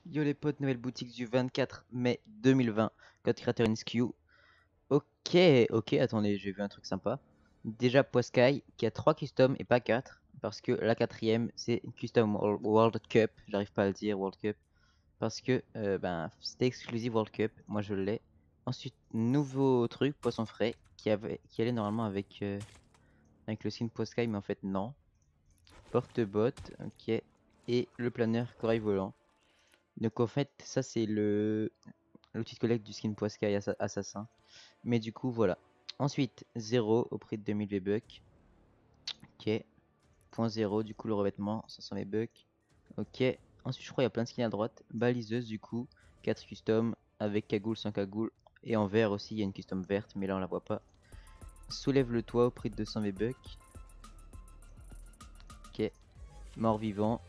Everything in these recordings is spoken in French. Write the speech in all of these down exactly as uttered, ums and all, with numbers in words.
Yo les potes, nouvelle boutique du vingt-quatre mai deux mille vingt. Code créateur N S Q. Ok, ok, attendez, j'ai vu un truc sympa. Déjà Poskai qui a trois customs et pas quatre. Parce que la quatrième c'est une custom Wor- World Cup. J'arrive pas à le dire, World Cup. Parce que euh, ben, c'était exclusive World Cup. Moi je l'ai. Ensuite, nouveau truc, poisson frais. Qui, avait, qui allait normalement avec, euh, avec le skin Poskai, mais en fait non. Porte-botte, ok. Et le planeur corail volant. Donc en fait, ça c'est le l'outil de collecte du skin Poiscaille assa- assassin. Mais du coup, voilà. Ensuite, zéro au prix de deux mille V-Bucks. Ok. Point zéro, du coup, le revêtement, cinq cents V-Bucks. Ok. Ensuite, je crois qu'il y a plein de skins à droite. Baliseuse, du coup, quatre custom avec cagoule, sans cagoule. Et en vert aussi, il y a une custom verte, mais là on la voit pas. Soulève le toit au prix de deux cents V-Bucks. Ok. Mort vivant.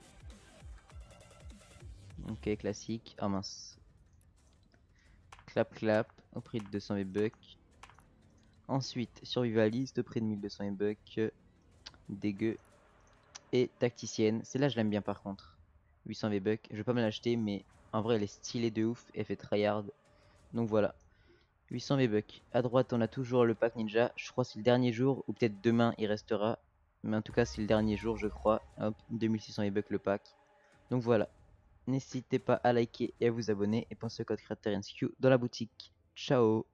Ok, classique. Ah mince. Clap clap au prix de deux cents V-Bucks. Ensuite, survivaliste au prix de mille deux cents V-Bucks. Dégueu. Et tacticienne, celle-là je l'aime bien par contre. huit cents V-Bucks, je vais pas me l'acheter, mais en vrai elle est stylée de ouf, elle fait tryhard. Donc voilà, huit cents V-Bucks. À droite on a toujours le pack ninja, je crois que c'est le dernier jour, ou peut-être demain il restera. Mais en tout cas c'est le dernier jour je crois. Hop, deux mille six cents V-Bucks le pack. Donc voilà, n'hésitez pas à liker et à vous abonner, et pensez au code créateur N S Q dans la boutique. Ciao.